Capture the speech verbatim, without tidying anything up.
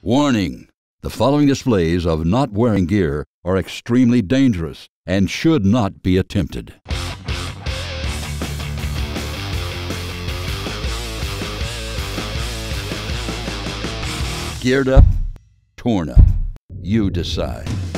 Warning! The following displays of not wearing gear are extremely dangerous and should not be attempted. Geared up, torn up. You decide.